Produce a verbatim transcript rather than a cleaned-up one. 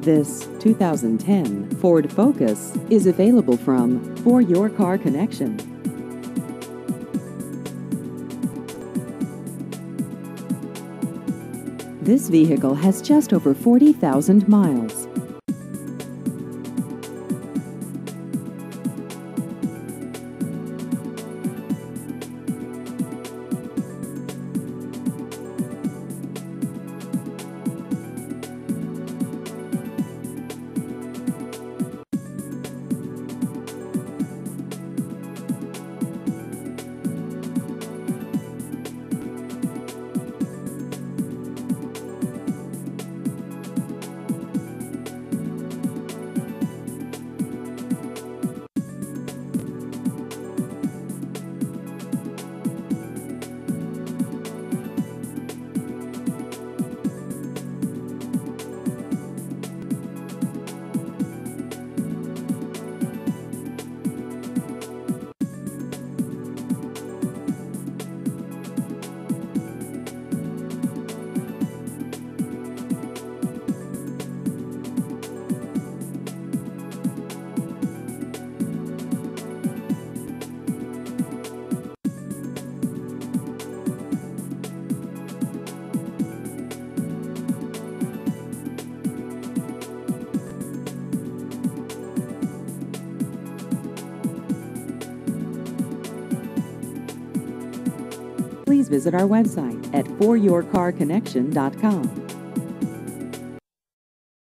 This two thousand ten Ford Focus is available from For Your Car Connection. This vehicle has just over forty thousand miles. Please visit our website at for your car connection dot com.